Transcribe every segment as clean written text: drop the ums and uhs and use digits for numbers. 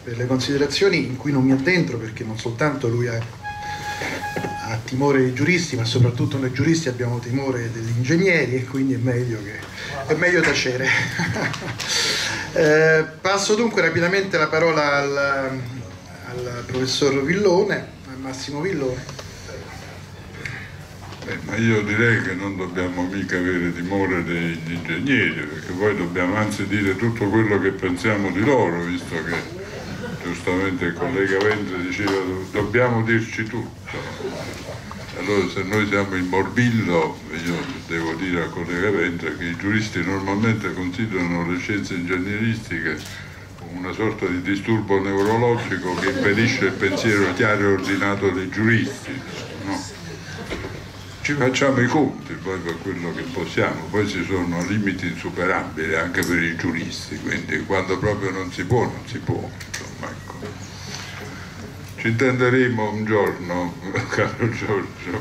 per le considerazioni in cui non mi addentro, perché non soltanto lui ha timore dei giuristi, ma soprattutto noi giuristi abbiamo timore degli ingegneri, e quindi è meglio tacere. Passo dunque rapidamente la parola al professor Villone, a Massimo Villone. Ma io direi che non dobbiamo mica avere timore degli ingegneri, perché poi dobbiamo anzi dire tutto quello che pensiamo di loro, visto che giustamente il collega Ventre diceva dobbiamo dirci tutto. Allora, se noi siamo il morbillo, io devo dire al collega Ventre che i giuristi normalmente considerano le scienze ingegneristiche una sorta di disturbo neurologico che impedisce il pensiero chiaro e ordinato dei giuristi, no? Ci facciamo i conti poi per quello che possiamo, poi ci sono limiti insuperabili anche per i giuristi, quindi quando proprio non si può, insomma, ecco. Ci intenderemo un giorno, caro Giorgio.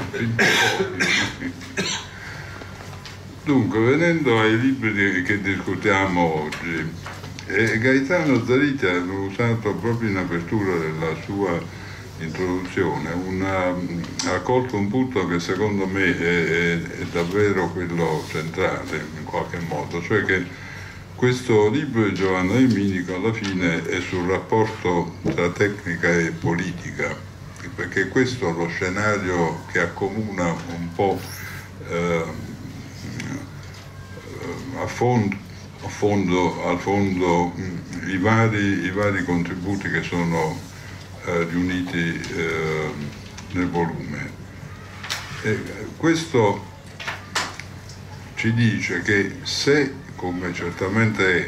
Dunque, venendo ai libri che discutiamo oggi, Gaetano Zaritti ha usato proprio in apertura della sua introduzione ha colto un punto che secondo me è davvero quello centrale in qualche modo, cioè che questo libro di Giovanna Del Minico alla fine è sul rapporto tra tecnica e politica, perché questo è lo scenario che accomuna un po' al fondo i vari contributi che sono riuniti nel volume. Questo ci dice che se, come certamente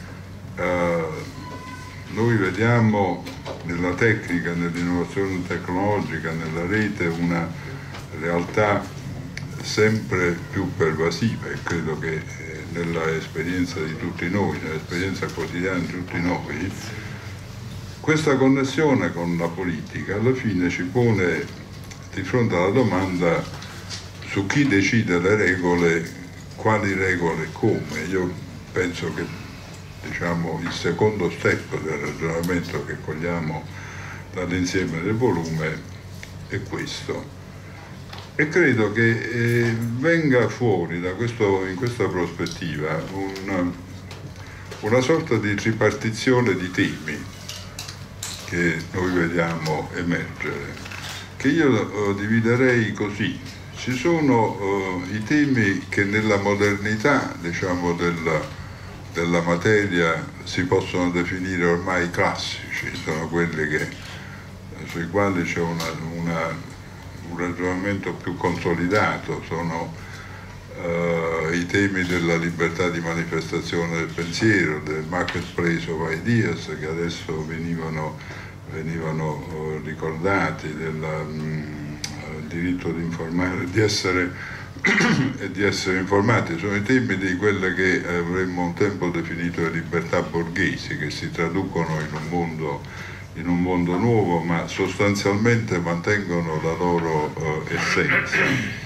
noi vediamo nella tecnica, nell'innovazione tecnologica, nella rete, una realtà sempre più pervasiva, e credo che nella esperienza di tutti noi, nell'esperienza quotidiana di tutti noi, questa connessione con la politica alla fine ci pone di fronte alla domanda su chi decide le regole, quali regole e come. Io penso che, diciamo, il secondo step del ragionamento che cogliamo dall'insieme del volume è questo. E credo che venga fuori in questa prospettiva una sorta di ripartizione di temi che noi vediamo emergere, che io dividerei così. Ci sono i temi che nella modernità, diciamo, della materia si possono definire ormai classici, sono quelli sui quali c'è un ragionamento più consolidato, sono i temi della libertà di manifestazione del pensiero, del marketplace of ideas, che adesso venivano ricordati, del diritto di informare, di essere informati. Sono i temi di quelle che avremmo un tempo definito le libertà borghesi, che si traducono in un mondo nuovo, ma sostanzialmente mantengono la loro essenza.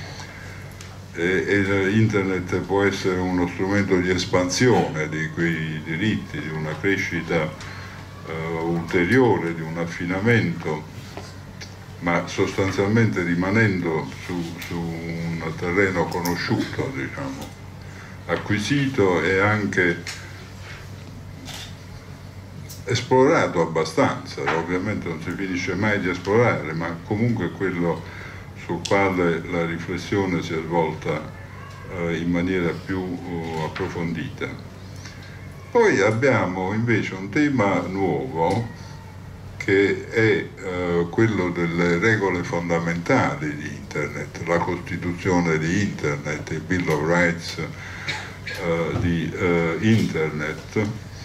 Internet può essere uno strumento di espansione di quei diritti, di una crescita ulteriore, di un affinamento, ma sostanzialmente rimanendo su un terreno conosciuto, diciamo, acquisito e anche esplorato abbastanza. Ovviamente non si finisce mai di esplorare, ma comunque quello sul quale la riflessione si è svolta in maniera più approfondita. Poi abbiamo invece un tema nuovo che è quello delle regole fondamentali di Internet, la Costituzione di Internet, il Bill of Rights di Internet,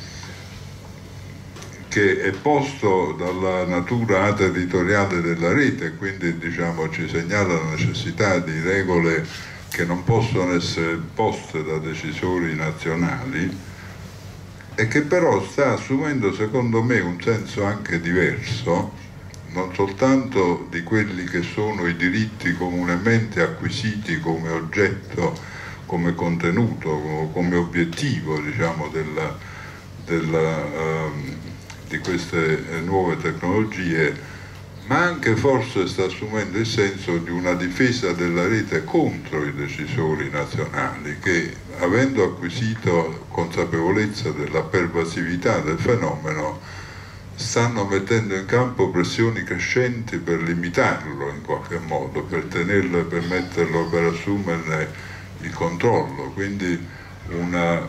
che è posto dalla natura aterritoriale della rete, quindi, diciamo, ci segnala la necessità di regole che non possono essere poste da decisori nazionali, e che però sta assumendo, secondo me, un senso anche diverso, non soltanto di quelli che sono i diritti comunemente acquisiti come oggetto, come contenuto, come obiettivo, diciamo, di queste nuove tecnologie, ma anche forse sta assumendo il senso di una difesa della rete contro i decisori nazionali che, avendo acquisito consapevolezza della pervasività del fenomeno, stanno mettendo in campo pressioni crescenti per limitarlo in qualche modo, per tenerlo e per metterlo, per assumerne il controllo. Quindi un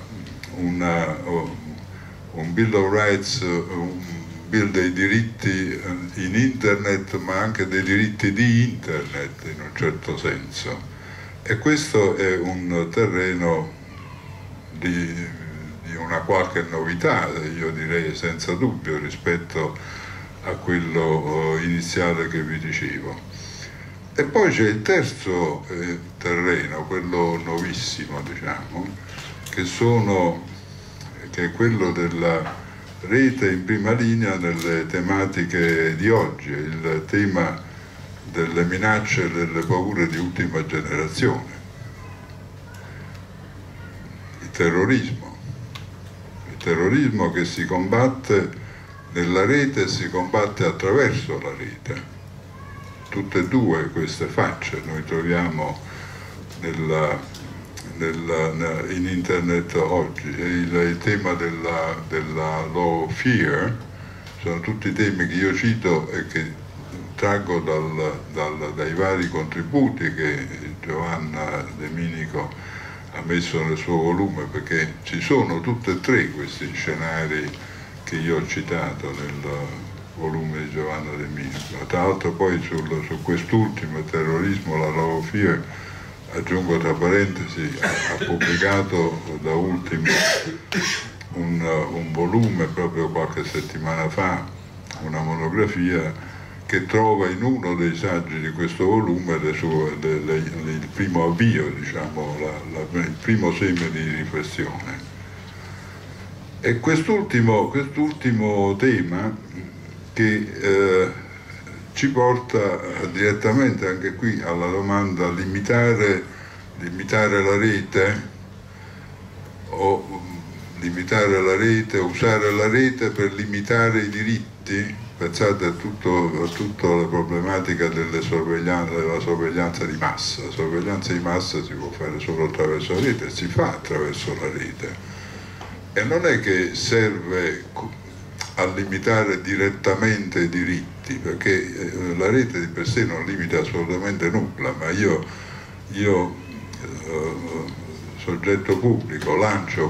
Bill of Rights, un Bill dei diritti in internet, ma anche dei diritti di internet in un certo senso. E questo è un terreno di una qualche novità, io direi senza dubbio, rispetto a quello iniziale che vi dicevo. E poi c'è il terzo terreno, quello nuovissimo, diciamo, che è quello della rete in prima linea nelle tematiche di oggi, il tema delle minacce e delle paure di ultima generazione, il terrorismo che si combatte nella rete e si combatte attraverso la rete. Tutte e due queste facce noi troviamo in internet oggi. Il tema della law fear sono tutti temi che io cito e che traggo dai vari contributi che Giovanna De Minico ha messo nel suo volume, perché ci sono tutti e tre questi scenari che io ho citato nel volume di Giovanna De Minico. Tra l'altro poi su quest'ultimo, il terrorismo, la law fear, aggiungo tra parentesi, ha pubblicato da ultimo un volume proprio qualche settimana fa, una monografia che trova in uno dei saggi di questo volume il primo avvio, diciamo, il primo seme di riflessione. E quest'ultimo tema che ci porta direttamente anche qui alla domanda: limitare la rete, o limitare la rete, usare la rete per limitare i diritti? Pensate a tutta la problematica della sorveglianza di massa. La sorveglianza di massa si può fare solo attraverso la rete, si fa attraverso la rete, e non è che serve a limitare direttamente i diritti, perché la rete di per sé non limita assolutamente nulla, ma io soggetto pubblico lancio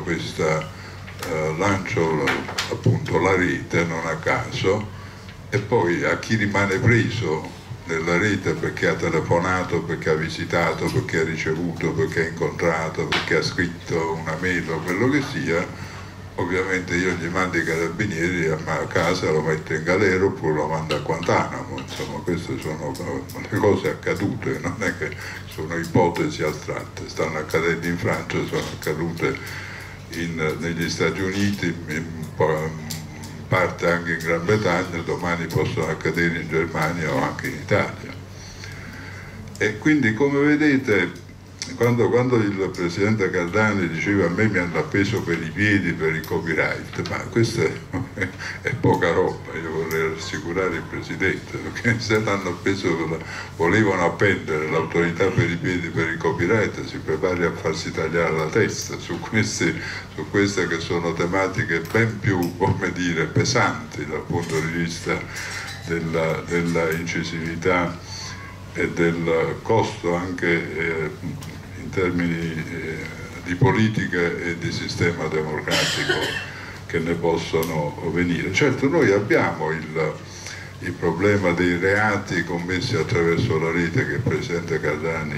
appunto la rete non a caso, e poi a chi rimane preso nella rete perché ha telefonato, perché ha visitato, perché ha ricevuto, perché ha incontrato, perché ha scritto una mail o quello che sia, ovviamente io gli mando i carabinieri a casa, lo metto in galera oppure lo mando a Guantanamo. Insomma, queste sono le cose accadute, non è che sono ipotesi astratte, stanno accadendo in Francia, sono accadute negli Stati Uniti, in parte anche in Gran Bretagna, domani possono accadere in Germania o anche in Italia. E quindi, come vedete, quando il presidente Cardani diceva: a me mi hanno appeso per i piedi per il copyright, ma questa è poca roba, io vorrei rassicurare il presidente, perché se l'hanno appeso, volevano appendere l'autorità per i piedi per il copyright, si prepari a farsi tagliare la testa su queste che sono tematiche ben più, come dire, pesanti dal punto di vista della incisività e del costo anche in termini di politica e di sistema democratico che ne possono venire. Certo, noi abbiamo il problema dei reati commessi attraverso la rete che il presidente Cardani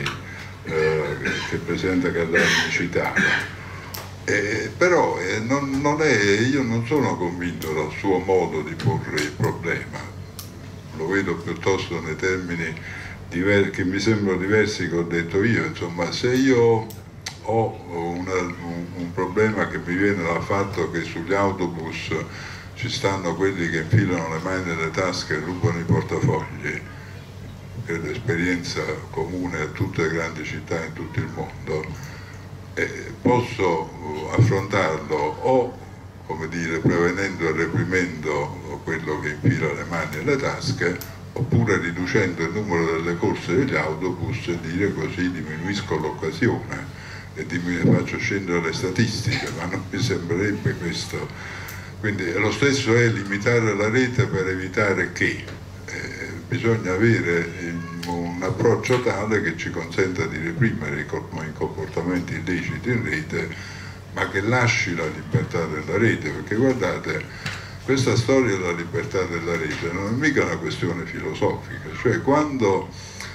citava, però io non sono convinto dal suo modo di porre il problema, lo vedo piuttosto nei termini che mi sembrano diversi che ho detto io. Insomma, se io ho un problema che mi viene dal fatto che sugli autobus ci stanno quelli che infilano le mani nelle tasche e rubano i portafogli, che è l'esperienza comune a tutte le grandi città in tutto il mondo, posso affrontarlo o come dire, prevenendo e reprimendo quello che infila le mani nelle tasche, oppure riducendo il numero delle corse degli autobus e dire così diminuisco l'occasione e faccio scendere le statistiche, ma non mi sembrerebbe questo. Quindi lo stesso è limitare la rete per evitare che bisogna avere un approccio tale che ci consenta di reprimere i comportamenti illeciti in rete, ma che lasci la libertà della rete, perché guardate, questa storia della libertà della rete non è mica una questione filosofica, cioè quando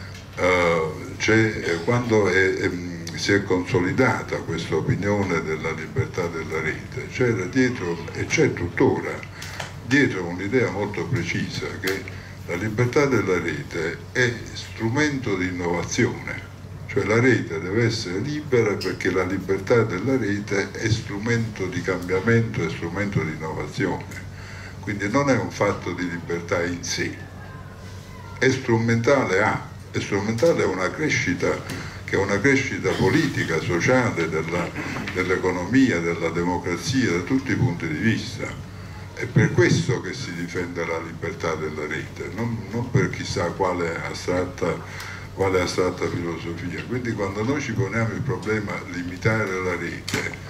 si è consolidata questa opinione della libertà della rete, c'era dietro, e c'è tuttora, dietro un'idea molto precisa, che la libertà della rete è strumento di innovazione, cioè la rete deve essere libera perché la libertà della rete è strumento di cambiamento, è strumento di innovazione, quindi non è un fatto di libertà in sé, è strumentale a una crescita che è una crescita politica, sociale, dell'economia, della democrazia, da tutti i punti di vista. È per questo che si difende la libertà della rete, non per chissà quale astratta filosofia. Quindi quando noi ci poniamo il problema di limitare la rete,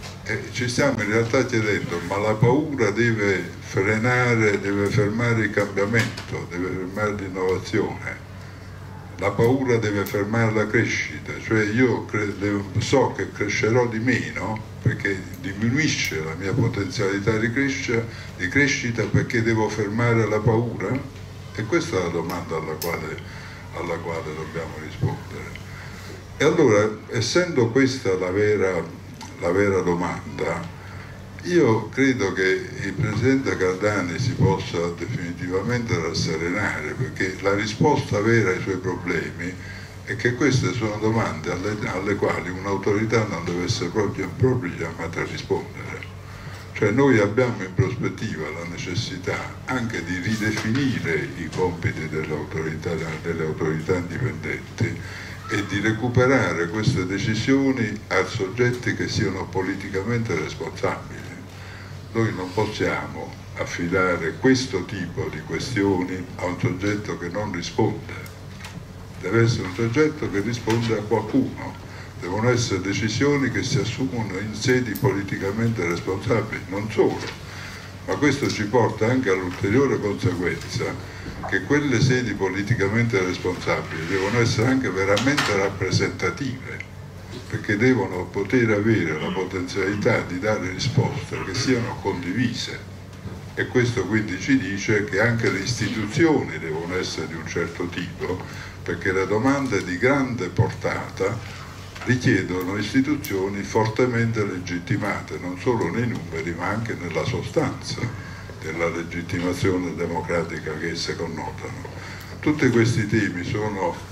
ci stiamo in realtà chiedendo: ma la paura deve frenare, deve fermare il cambiamento, deve fermare l'innovazione? La paura deve fermare la crescita, cioè io so che crescerò di meno perché diminuisce la mia potenzialità di crescita perché devo fermare la paura? E questa è la domanda alla quale dobbiamo rispondere. E allora, essendo questa la vera domanda, io credo che il Presidente Cardani si possa definitivamente rasserenare, perché la risposta vera ai suoi problemi è che queste sono domande alle quali un'autorità non deve essere proprio chiamata a rispondere. Cioè noi abbiamo in prospettiva la necessità anche di ridefinire i compiti delle autorità indipendenti e di recuperare queste decisioni a soggetti che siano politicamente responsabili. Noi non possiamo affidare questo tipo di questioni a un soggetto che non risponde, deve essere un soggetto che risponde a qualcuno, devono essere decisioni che si assumono in sedi politicamente responsabili, non solo, ma questo ci porta anche all'ulteriore conseguenza che quelle sedi politicamente responsabili devono essere anche veramente rappresentative, perché devono poter avere la potenzialità di dare risposte che siano condivise, e questo quindi ci dice che anche le istituzioni devono essere di un certo tipo, perché le domande di grande portata richiedono istituzioni fortemente legittimate, non solo nei numeri ma anche nella sostanza della legittimazione democratica che esse connotano. Tutti questi temi sono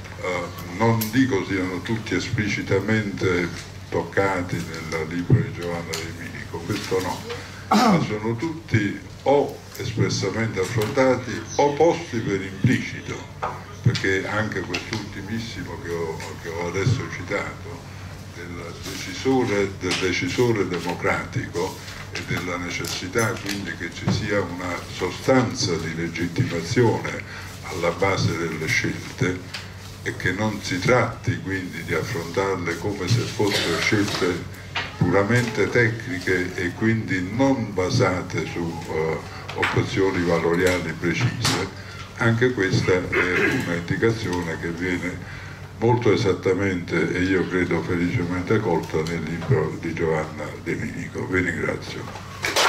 non dico siano tutti esplicitamente toccati nel libro di Giovanna De Minico, questo no, ma sono tutti o espressamente affrontati o posti per implicito, perché anche quest'ultimissimo che ho adesso citato, del decisore democratico e della necessità quindi che ci sia una sostanza di legittimazione alla base delle scelte, e che non si tratti quindi di affrontarle come se fossero scelte puramente tecniche e quindi non basate su opzioni valoriali precise. Anche questa è una indicazione che viene molto esattamente e io credo felicemente colta nel libro di Giovanna De Minico. Vi ringrazio.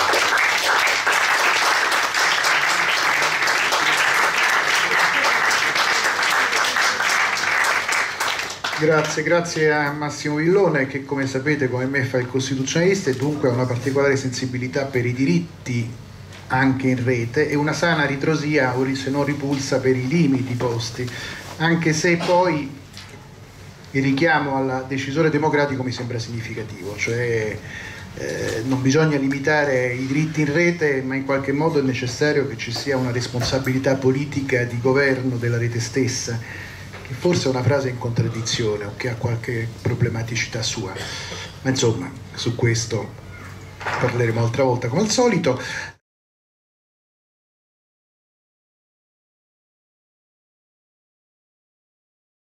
Grazie a Massimo Villone, che come sapete come me fa il costituzionalista e dunque ha una particolare sensibilità per i diritti anche in rete e una sana ritrosia, o se non ripulsa, per i limiti posti, anche se poi il richiamo al decisore democratico mi sembra significativo, cioè non bisogna limitare i diritti in rete, ma in qualche modo è necessario che ci sia una responsabilità politica di governo della rete stessa, che forse è una frase in contraddizione o che ha qualche problematicità sua, ma insomma su questo parleremo altra volta come al solito.